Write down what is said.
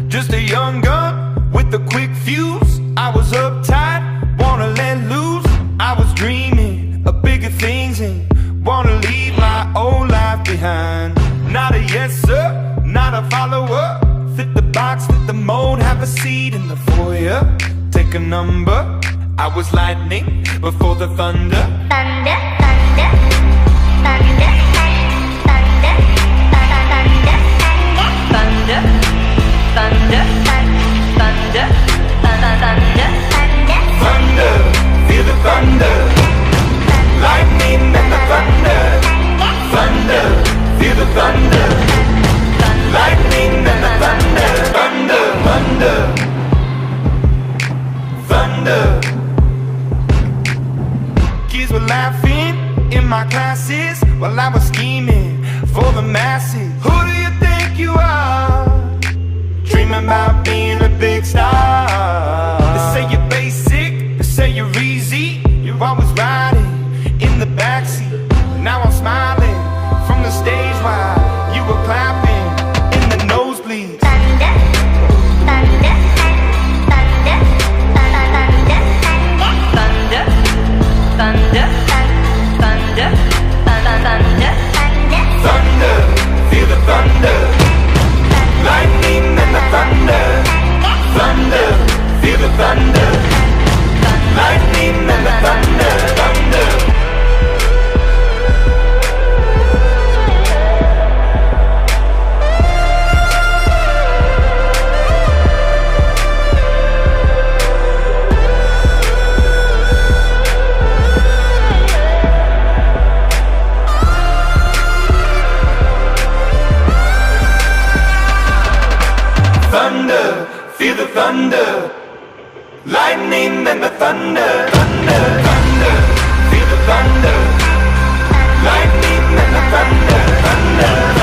Just a young gun with a quick fuse. I was uptight, wanna let loose. I was dreaming of bigger things and wanna leave my old life behind. Not a yes sir, not a follower. Fit the box, fit the mold, have a seat in the foyer. Take a number. I was lightning before the thunder. Thunder, thunder, thunder, thunder, thunder, thunder, thunder, thunder, thunder, thunder, feel the thunder. Lightning and the thunder. Thunder, feel the thunder. Lightning and the thunder. Thunder, thunder, thunder. Kids were laughing in my classes while I was scheming for the masses. Who do you think you are? Dreaming about being a big star. They say you're basic, they say you're easy. You're always riding in the backseat. Now I'm smiling from the stage while you were clapping in the nosebleeds. thunder, thunder, thunder, thunder, thunder, thunder, thunder, thunder, Thunder, feel the thunder. Lightning and the thunder. Thunder, feel the thunder. Lightning and the thunder. Thunder. Thunder, feel the thunder. Lightning and the thunder. Thunder, thunder, feel the thunder. Lightning and the thunder. Thunder.